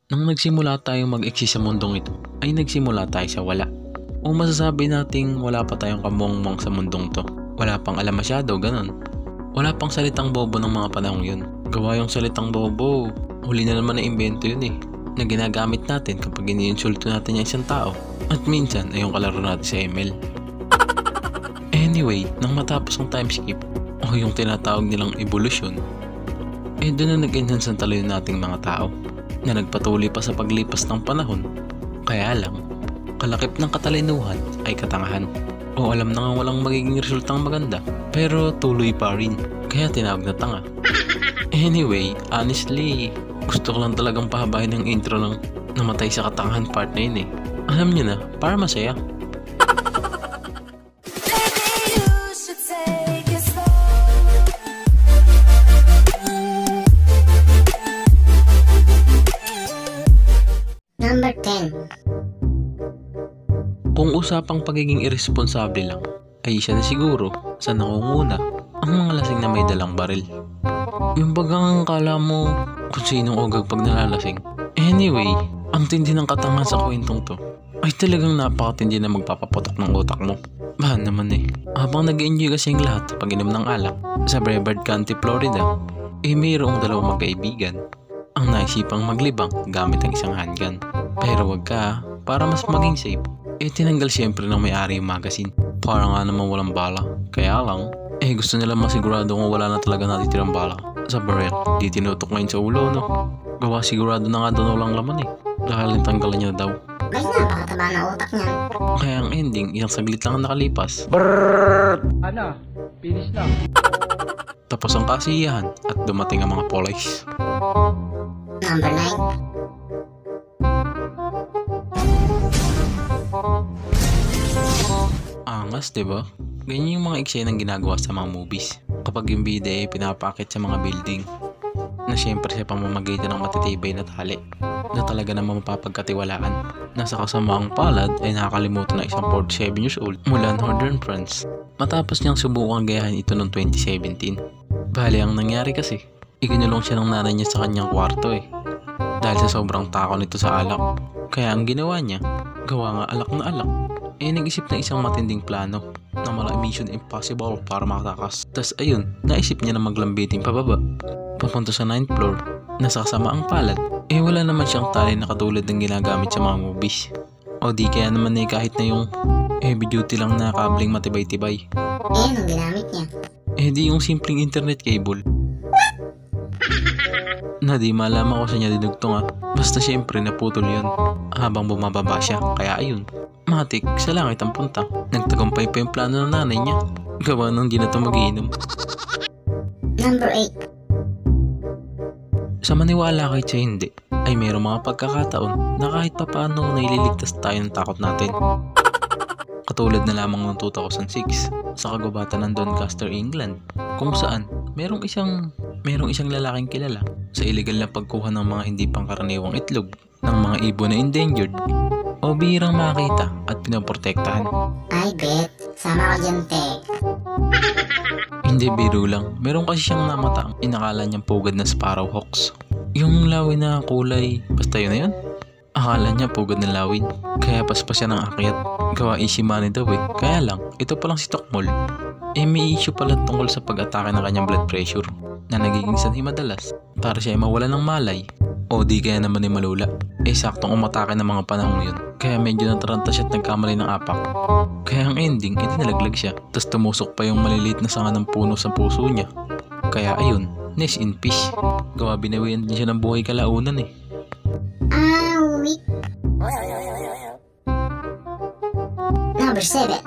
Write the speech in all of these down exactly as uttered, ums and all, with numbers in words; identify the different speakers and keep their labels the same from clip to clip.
Speaker 1: Nang nagsimula tayong mag-exist sa mundong ito, ay nagsimula tayo sa wala. O masasabi nating wala pa tayong kamungmong sa mundong to. Wala pang alam masyado, ganun. Wala pang salitang bobo ng mga panahong yun. Gawa yung salitang bobo, huli na naman na imbento yun eh, na ginagamit natin kapag iniinsulto natin yung isang tao. At minsan ay yung kalaro natin sa M L. Anyway, nang matapos ang time skip, o yung tinatawag nilang evolution, eh doon na nag-enhance ang talino nating mga tao, na nagpatuloy pa sa paglipas ng panahon. Kaya lang, kalakip ng katalinuhan ay katangahan. O alam na nga walang magiging resultang maganda, pero tuloy pa rin, kaya tinawag na tanga. Anyway, honestly, gusto ko lang talagang pahabahin ang intro ng Namatay sa Katangahan part na yun eh. Alam nyo na, para masaya.
Speaker 2: Number ten.
Speaker 1: Kung usapang pagiging irresponsable lang, ay isa na siguro sa nangunguna ang mga lasing na may dalang baril. Yung bagang kala mo kung sinong ogag pag nalalasing. Anyway, ang tindi ng katangahan sa kwentong to ay talagang napakatindi na magpapaputok ng utak mo. Bahan naman eh, habang nag-enjoy kasing lahat sa pag-inom ng alak sa Brevard County, Florida, eh mayroong dalawang magkaibigan ang naisipang maglibang gamit ang isang handgun. Pero wag ka, para mas maging safe, eh tinanggal siyempre ng may-ari yung magazine. Para nga naman walang bala. Kaya lang, eh gusto nila masigurado kung wala na talaga natitirang bala sa barrel. Di tinutok ngayon sa ulo, no? Gawa sigurado na nga doon walang laman eh, dahil tanggalan niya daw.
Speaker 2: Guys, napakataba na utak niya.
Speaker 1: Kaya ang ending, isang saglit lang ang nakalipas.
Speaker 3: Brrrr! Ano? Finish na.
Speaker 1: Tapos ang kasiyahan at dumating ang mga police.
Speaker 2: Number nine.
Speaker 1: Angas, diba? Ganyan yung mga eksena ng ginagawa sa mga movies. Kapag yung bida eh pinapakit sa mga building, na syempre sa pamamagitan ng matitibay na tali, na talaga naman mapapagkatiwalaan. Nasa kasamaang palad ay nakakalimutan na isang forty-seven years old mula Northern France, matapos niyang subukang gayahin ito noong twenty seventeen. Bali ang nangyari kasi, iginulong siya ng nanay niya sa kanyang kwarto eh, dahil sa sobrang takot nito sa alak. Kaya ang ginawa niya, gawa nga alak na alak, eh nag-isip na isang matinding plano na mala mission impossible para makatakas. Tas ayun, naisip niya na maglambiting pababa papunta sa ninth floor, na sa kasamaang palad eh wala naman siyang tali na katulad ng ginagamit sa mga movies. O di kaya naman eh kahit na yung heavy duty lang na kabling matibay-tibay.
Speaker 2: Eh, anong ginamit niya?
Speaker 1: Eh di yung simpleng internet cable na di malaman ko sa niya dinugtong ah. Basta syempre naputol yun habang bumababa siya. Kaya ayun, matik sa langit ang punta. Nagtagumpay pa yung plano ng nanay niya, gawa nang di na ito mag-iinom.
Speaker 2: Number eight.
Speaker 1: Sa maniwala kahit sa hindi, ay mayroong mga pagkakataon na kahit papaano naililigtas tayo ng takot natin. Katulad na lamang noong two thousand six sa kagubatan ng Doncaster, England, kung saan mayroong isang mayroong isang lalaking kilala sa illegal na pagkuha ng mga hindi pangkaraniwang itlog ng mga ibon na endangered o bihirang makita at pinoprotektahan.
Speaker 2: I bet, sama ka dyan, te.
Speaker 1: Hindi biro lang, meron kasi siyang namata ang inakala niyang pugad na sparrowhawks. Yung lawin na kulay, basta yun na yun. Akala niya pugad na lawin, kaya paspas siya ng akyat. Gawa easy money daw eh. Kaya lang, ito palang si Tokmol, eh may issue pala tungkol sa pag-atake ng kanyang blood pressure, na nagiging sanhi madalas para siya ay mawala ng malay o di kaya naman ay malula. Eh saktong umatake ng mga panahong yun, kaya medyo nataranta siya at nagkamali ng apak. Kaya ang ending, edi nalaglag siya, tas tumusok pa yung maliliit na sanga ng puno sa puso niya. Kaya ayun, nest in peace. Gawa binawian din siya ng buhay kalaunan eh.
Speaker 2: Ah, wait. Number seven.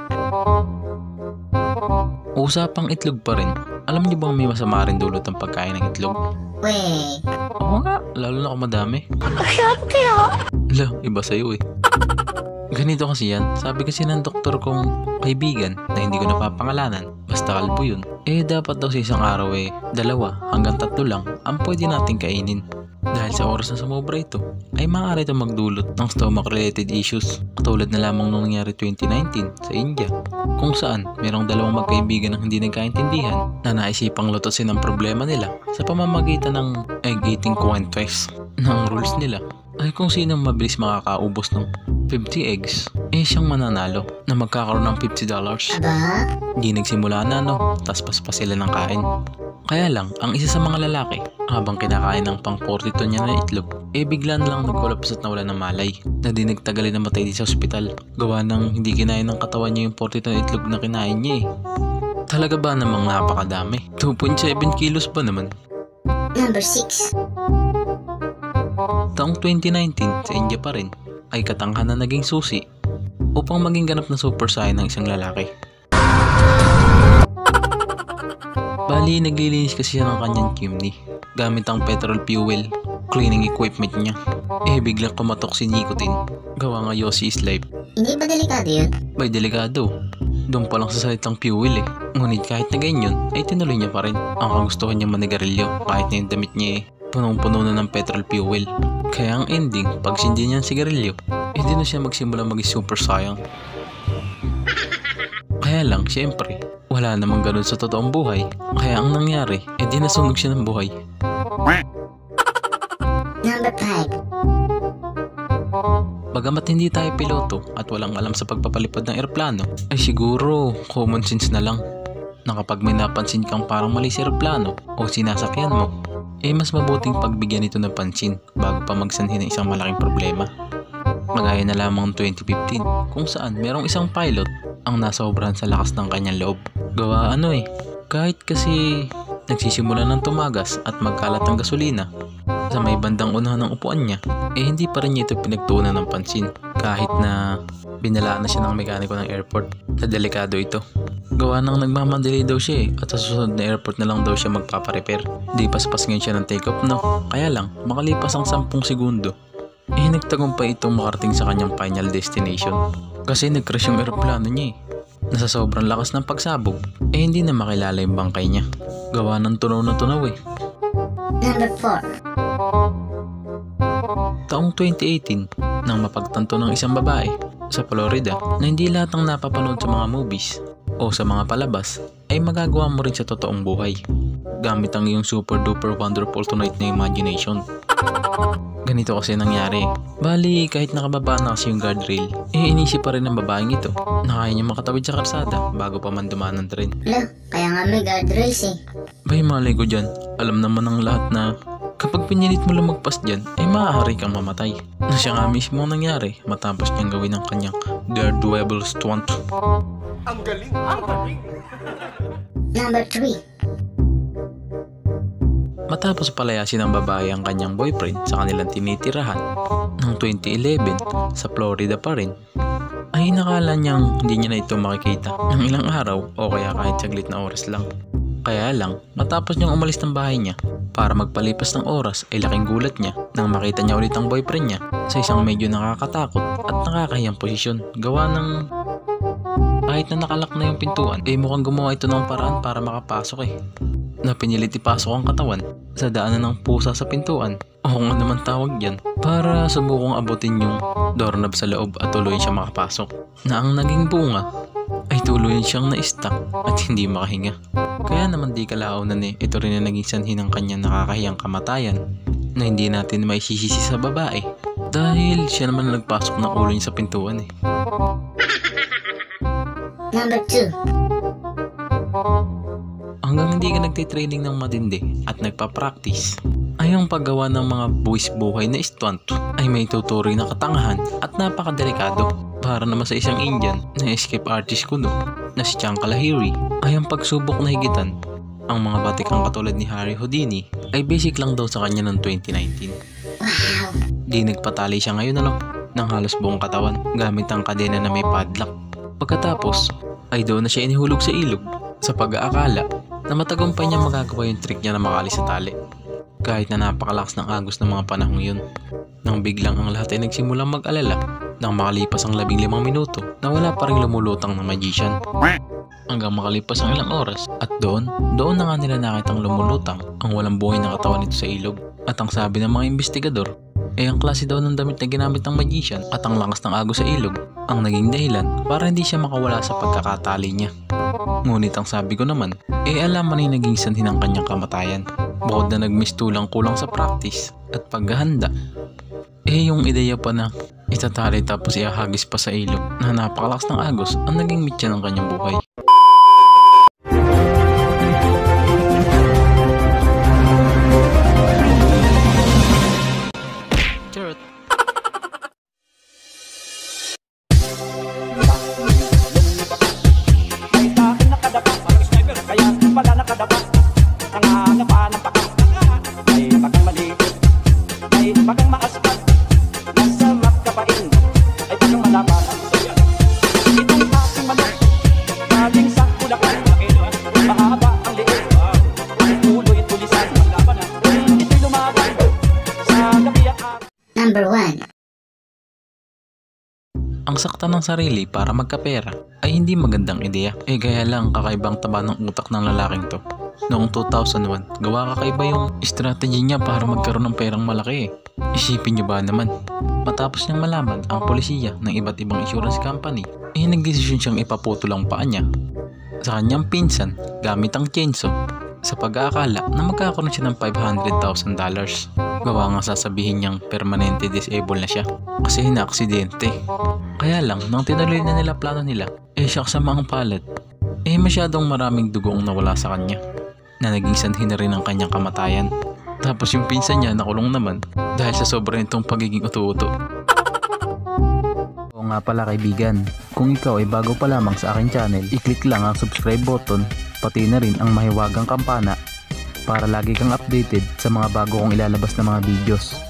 Speaker 1: Usapang itlog pa rin. Alam niyo bang may masama rin dulot ang pagkain ng itlog?
Speaker 2: Wey.
Speaker 1: Oo nga, lalo na kung madami.
Speaker 2: Kaya?
Speaker 1: Ala, iba sa'yo eh. Ganito kasi yan, sabi kasi ng doktor kong kaibigan na hindi ko napapangalanan, basta kalbo yun, eh dapat daw sa isang araw eh, dalawa hanggang tatlo lang ang pwede nating kainin. Dahil sa oras na sumobra ito, ay maaari ito magdulot ng stomach-related issues, katulad na lamang nung nangyari twenty nineteen sa India, kung saan mayroong dalawang magkaibigan na hindi nagkaintindihan na naisipang lutasin ang problema nila sa pamamagitan ng egg-eating contest ng rules nila. ay kung sino mabilis makakaubos ng fifty eggs, eh siyang mananalo na magkakaroon ng fifty dollars.
Speaker 2: Aba?
Speaker 1: Di nagsimula na no, tas paspas sila ng kain. Kaya lang, ang isa sa mga lalaki, habang kinakain ng pang forty-two niya na itlog, eh bigla na lang nagkolaps at nawala ng malay, na di nagtagal na namatay din sa ospital. Gawa ng hindi kinain ng katawan niya yung forty-two na itlog na kinain niya eh. Talaga ba namang napakadami? two point seven kilos ba naman?
Speaker 2: Number six.
Speaker 1: Taong twenty nineteen, sa India pa rin, ay Katangahan na naging susi upang maging ganap na super saiyan ng isang lalaki. Bali, naglilinis kasi siya ng kanyang chimney gamit ang petrol fuel cleaning equipment niya. Eh, biglang kumatok si nicotine. Gawa nga Yossi is life.
Speaker 2: Hindi ba delikado yun?
Speaker 1: Bay, delikado. Doon pa lang sa salitang fuel eh. Ngunit kahit na ganyan, ay tinuloy niya pa rin. Ang kagustuhan niya manigarilyo kahit na yung damit niya eh punong-puno na ng petrol fuel. Kaya ang ending, pag sindi niya ang sigarilyo, eh di na siya magsimula maging super saiyan. Kaya lang, syempre, wala namang ganun sa totoong buhay. Kaya ang nangyari, eh di nasunog siya ng buhay.
Speaker 2: Number five.
Speaker 1: Bagamat hindi tayo piloto at walang alam sa pagpapalipad ng eroplano, ay siguro common sense na lang na kapag may napansin kang parang mali sa eroplano o sinasakyan mo, eh mas mabuting pagbigyan ito ng pansin bago pa magsanhi ng isang malaking problema. Magaya na lamang twenty fifteen kung saan merong isang pilot ang nasobrahan sa lakas ng kanyang loob. Gawa ano eh, kahit kasi nagsisimula ng tumagas at magkalat ang gasolina sa may bandang unahan ng upuan niya, eh hindi pa rin niya ito pinagtuunan ng pansin kahit na binalaan na siya ng mekaniko ng airport na delikado ito. Gawa nang nagmamadali daw siya eh at sa susunod na airport na lang daw siya magpaparepair. Di paspas ngayon siya ng take off no, kaya lang makalipas ang sampung segundo, eh nagtagumpay itong makarating sa kanyang final destination. Kasi nag-crash yung eroplano niya eh. Nasa sobrang lakas ng pagsabog, eh hindi na makilala yung bangkay niya. Gawa ng tunaw na tunaw eh.
Speaker 2: Number four.
Speaker 1: Taong twenty eighteen, nang mapagtanto ng isang babae sa Florida na hindi lahat ng napapanood sa mga movies o sa mga palabas ay magagawa mo rin sa totoong buhay gamit ang iyong super duper wonderful tonight na imagination. Ganito kasi nangyari. Bali, kahit nakababa na kasi yung guardrail, eh inisip pa rin ng babaeng ito na kaya niya makatawid sa karsada bago pa man dumaan ng tren.
Speaker 2: Lo, kaya nga may guardrails eh.
Speaker 1: Bay, malay ko dyan, alam naman ng lahat na kapag pinilit mo lumagpas dyan, ay maaari kang mamatay. Na siya nga mismo ang nangyari matapos niyang gawin ang kanyang guardable stunt.
Speaker 4: Ang galing! Ang galing!
Speaker 2: Number three.
Speaker 1: Matapos palayasin ng babae ang kanyang boyfriend sa kanilang tinitirahan noong twenty eleven sa Florida pa rin, ay nakala niyang hindi niya na ito makikita ng ilang araw o kaya kahit saglit na oras lang. Kaya lang, matapos niyang umalis ng bahay niya para magpalipas ng oras ay laking gulat niya nang makita niya ulit ang boyfriend niya sa isang medyo nakakatakot at nakakahiyang posisyon. Gawa ng kahit na nakalak na yung pintuan, eh mukhang gumawa ito ng paraan para makapasok eh. Na pinilit ipasok ang katawan sa daanan ng pusa sa pintuan o kung ano naman tawag yan para subukong abutin yung doorknob sa loob at tuluyan siya makapasok. Na ang naging bunga ay tuluyan siyang na-stuck at hindi makahinga. Kaya naman di kalaunan eh, ito rin ang naging sanhi ng kanyang nakakahiyang kamatayan na hindi natin may sisisi sa babae dahil siya naman nagpasok ng ulo niya sa pintuan eh.
Speaker 2: Number two.
Speaker 1: Hanggang hindi ka nagtitraining ng matindi at nagpa-practice, ay ang paggawa ng mga buwis buhay na stunt ay may tuturing na katangahan at napakadelikado. Para naman sa isang Indian na escape artist kuno na si Chang Kalahiri, ay ang pagsubok na higitan ang mga batikang katulad ni Harry Houdini ay basic lang daw sa kanya noong twenty nineteen.
Speaker 2: Wow.
Speaker 1: Di nagpatali siya ngayon ano, ng halos buong katawan gamit ang kadena na may padlock. Pagkatapos ay doon na siya inihulog sa ilog sa pag-aakala na matagumpay niya magagawa yung trick niya na makalis sa tali. Kahit na napakalakas ng agos ng mga panahong yun. Nang biglang ang lahat ay nagsimulang mag-alala nang makalipas ang labing limang minuto na wala pa rin lumulutang na magician. Hanggang makalipas ang ilang oras at doon, doon na nga nila nakitang lumulutang ang walang buhay na katawan nito sa ilog. At ang sabi ng mga investigador, eh ang klase daw ng damit na ginamit ng magician at ang lakas ng agos sa ilog ang naging dahilan para hindi siya makawala sa pagkakatali niya. Ngunit ang sabi ko naman, eh alam man ay naging sanhi ng kanyang kamatayan. Bukod na nagmistulang kulang sa practice at paghahanda, Eh yung ideya pa na itatali tapos ihahagis pa sa ilog na napakalakas ng agos ang naging mitya ng kanyang buhay. Charot.
Speaker 3: May takin nakadapa, parang sniper, kaya pala nakadapa. Nanganap pa ng pakas. May bagang maliit, may bagang maaspat. Nasa makapain, ay bagang malapat. Itong aking manok, galing sa Bulacan. Mahaba ang liit, ang ulo at tulisan. Ito'y lumaban sa gabi at araw.
Speaker 2: Number one.
Speaker 1: Ang sakta ng sarili para magkapera ay hindi magandang ideya. Eh gaya lang kakaibang taba ng utak ng lalaking to. Noong two thousand one, gawa kakaiba yung strategy niya para magkaroon ng perang malaki eh. Isipin niyo ba naman, matapos niyang malaman ang polisiya ng iba't ibang insurance company, eh nagdesisyon siyang ipaputol ang paa niya sa kanyang pinsan gamit ang chainsaw sa pag-aakala na magkakaroon siya ng five hundred thousand dollars. Gawa nga sasabihin niyang permanente disabled na siya kasi na-aksidente. Kaya lang, nang tinuloy na nila plano nila, eh siya kasama ang palad. Eh masyadong maraming dugong nawala sa kanya na naging sanhi na rin ang kanyang kamatayan. Tapos yung pinsan niya nakulong naman dahil sa sobrang itong pagiging utu-utu. Oo nga pala kaibigan, kung ikaw ay bago pa lamang sa aking channel, i-click lang ang subscribe button, pati na rin ang mahiwagang kampana para lagi kang updated sa mga bago kong ilalabas na mga videos.